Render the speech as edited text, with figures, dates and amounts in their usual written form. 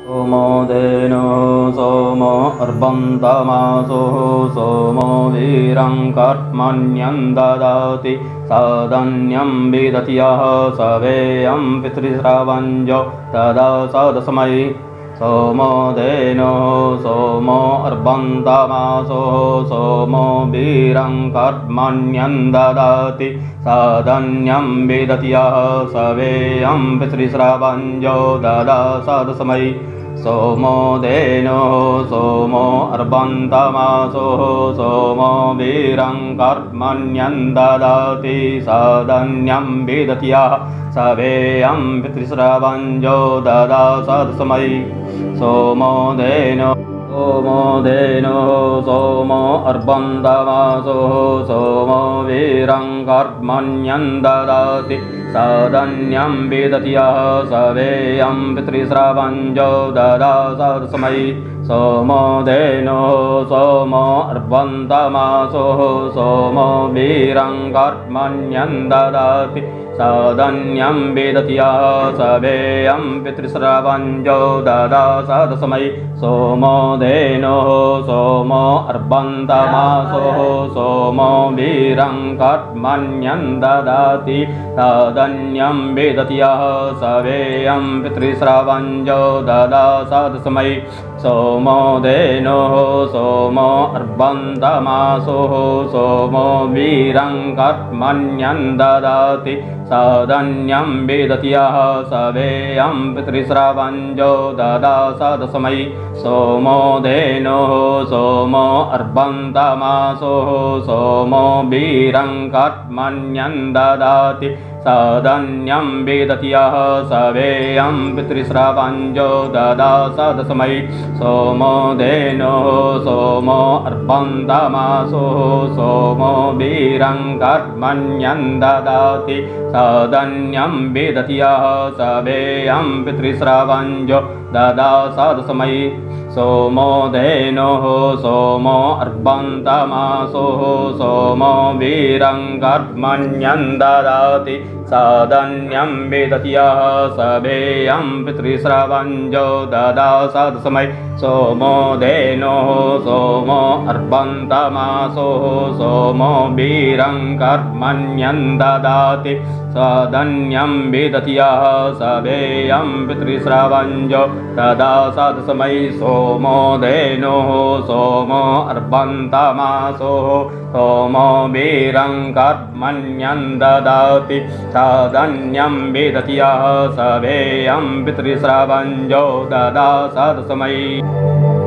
सोमो धेनो सोमो अर्बन्तमासो सोमो वीरं कर्मण्यं ददाति सदन्यं विदति यः सवेयं पितृश्रवञ्जो तदा सदस्मै सोमो धेनो सोमो अर्बन्तमासो सोमो वीरं कर्मण्यं ददाति सदन्यं विदति यः सवेयं पितृश्रवञ्जो तदा सदस्मै सोमो धेनो सोमो अर्बन्तमासो सोमो वीरं कर्मण्यं ददाति सदन्यं विदति यः सवेयं पितृश्रवञ्जो ददा सदस्मै सोमो धेनो सोमो अर्बन्तमासो सोमो वीरं कर्मण्यं ददाति सदन्यं विदति यः सवेयं पितृश्रवञ्जो ददा सदस्मै सोमो धेनो सोमो अर्बन्तमासो सोमो वीरं कर्मण्यं ददाति सदन्यं विदति यः सवेयं पितृश्रवञ्जो ददा सदस्मै सोमो धेनो सोमो अर्बन्तमासो सोमो वीरं कर्मण्यं ददाति सदन्यं विदति यः सवेयं पितृश्रवञ्जो ददा सदस्मै सोमो धेनो सोमो अर्बन्तमासो सोमो वीरं कर्मण्यं ददाति सदन्यं विदति यः सवेयं पितृश्रवञ्जो ददा सदस्मै सोमो धेनो सोमो अर्बन्तमासो सोमो वीरं कर्मण्यं ददाति सदन्यं विदति यः सवेयं पितृश्रवञ्जो ददा सदस्मै सोमो धेनो सोमो अर्बन्तमासो सोमो वीरं कर्मण्यं ददाति सदन्यं विदति यः सवेयं पितृश्रवञ्जो ददा सदस्मै सोमो धेनो सोमो अर्बन्तमासो सोमो वीरं कर्मण्यं ददाति सदन्यं विदति यः सवेयं पितृश्रवञ्जो ददा सदस्मै सोमो धेनो सोमो अर्बन्तमासो सोमो वीरं कर्मण्यं ददाति सदन्यं विदति यः सवेयं पितृश्रवञ्जो ददा सदस्मै सोमो धेनो सोमो अर्बन्तमासो सोमो वीरं कर्मण्यं ददाति सदन्यं विदति यः सवेयं पितृश्रवञ्जो ददा सदस्मै।